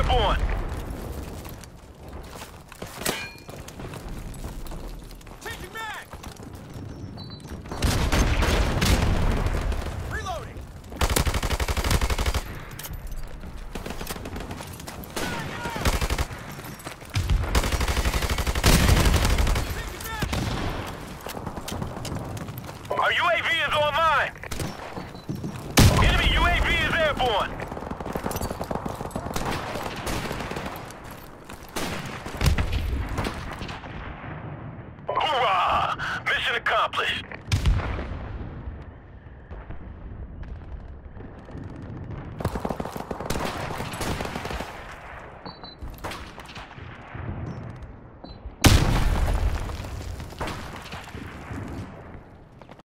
airborne. Changing mag! Reloading! Our UAV is online. Enemy UAV is airborne.